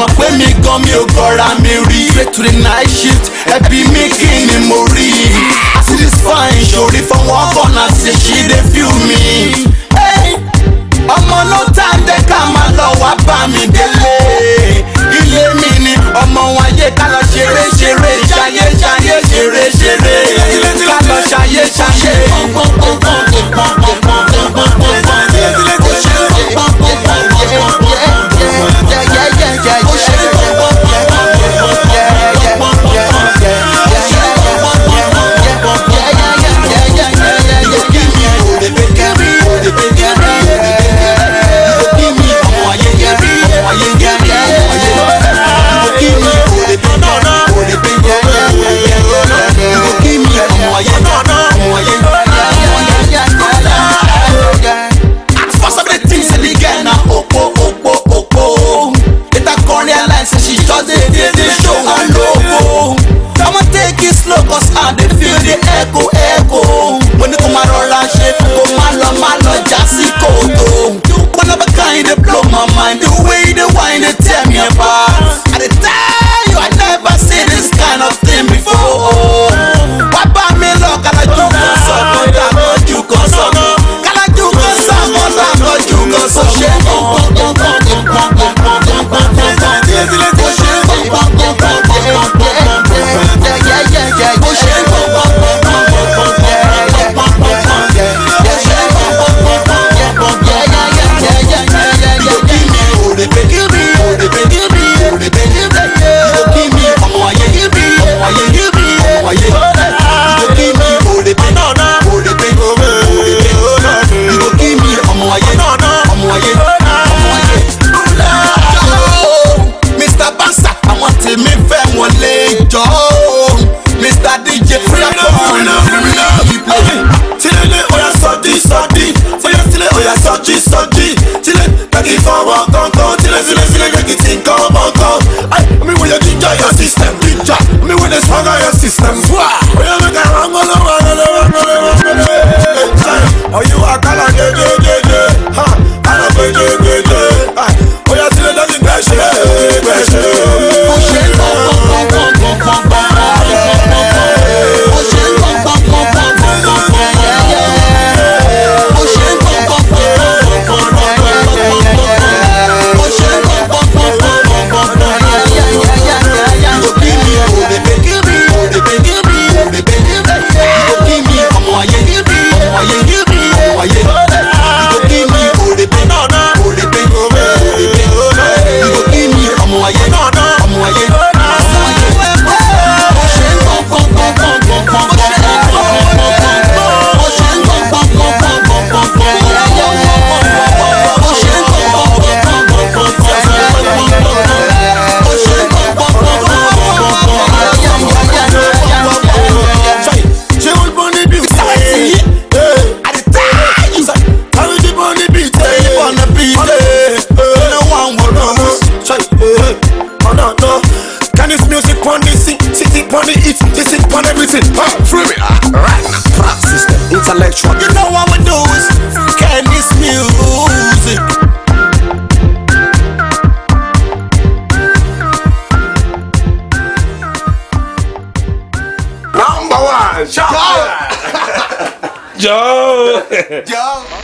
mọ̀ pé mi gan mi ò gọ̀ra mi rí. Straight to the night shift, ẹbí mi kí ni mo rí. I see this fine ṣòrí for one corner say she dey feel me. Ọmọ no time dé ká máa lọ wá bá mi délé. Ilé mi ni ọmọ wọn ayé ká lọ ṣeré ṣeré ṣayé ṣayé ṣeré ṣeré ká lọ ṣayé ṣayé. Intellectual. You know what we do is can this music. Number one, Joe. Joe.